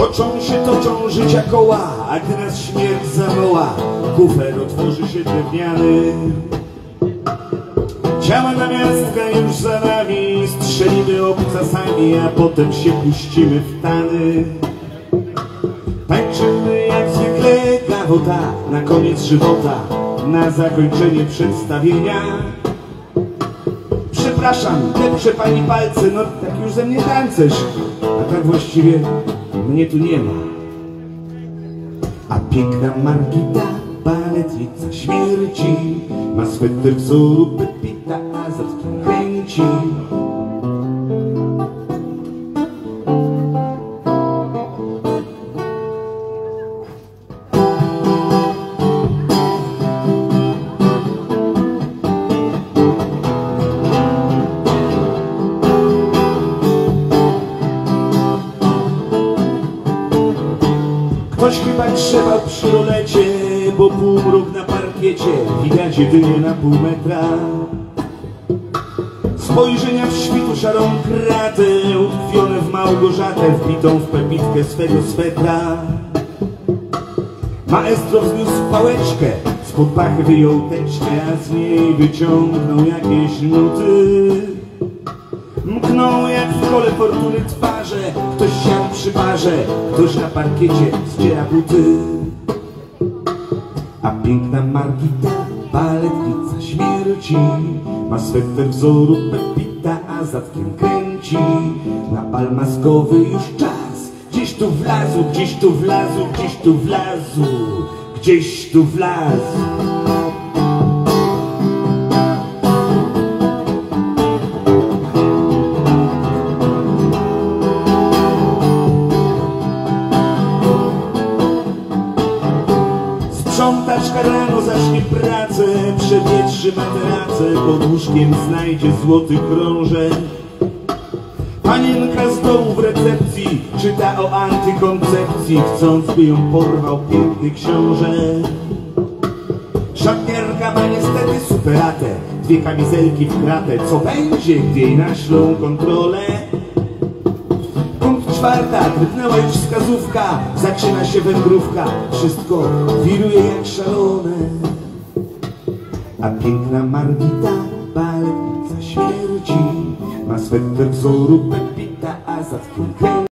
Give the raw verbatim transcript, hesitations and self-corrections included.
Toczą się, toczą życia koła, a gdy nas śmierć zawoła, kufer otworzy się drewniany. Ciała namiastka już za nami, strzelimy obcasami, a potem się puścimy w tany. Tańczymy jak zwykle gawota, na koniec żywota, na zakończenie przedstawienia. Przepraszam, lepsze pani palce, no tak już ze mnie tancerz, a tak właściwie mnie tu nie ma. A piękna Margita, baletnica śmierci, ma sweter wzoru Pepita, a za tym kręci. Ktoś chyba grzebał przy rolecie, bo półmrok na parkiecie, widać jedynie na pół metra. Spojrzenia w świtu szarą kratę, utkwione w Małgorzatę, wbitą w pepitkę swego swetra. Maestro wzniósł pałeczkę, spod pachy wyjął teczkę, a z niej wyciągnął jakieś nuty. Mkną jak w kole fortuny twarze, ktoś siadł przy barze, ktoś na parkiecie zdziera buty. A piękna Margita, baletnica śmierci, ma sweter wzoru Pepita, a zatkiem kręci. Na bal maskowy już czas, gdzieś tu wlazł, gdzieś tu wlazł, gdzieś tu wlazł, gdzieś tu wlazł. Sprzątaczka rano zacznie pracę, przewietrzy materacę, pod łóżkiem znajdzie złoty krążek. Panienka z dołu w recepcji czyta o antykoncepcji, chcąc by ją porwał piękny książę. Szatniarka ma niestety superatę, dwie kamizelki w kratę, co będzie, gdy jej naślą kontrolę? Czwarta, drgnęła już wskazówka, zaczyna się wędrówka, wszystko wiruje jak szalone. A piękna Margita, baletnica śmierci, ma sweter wzoru Pepita, a za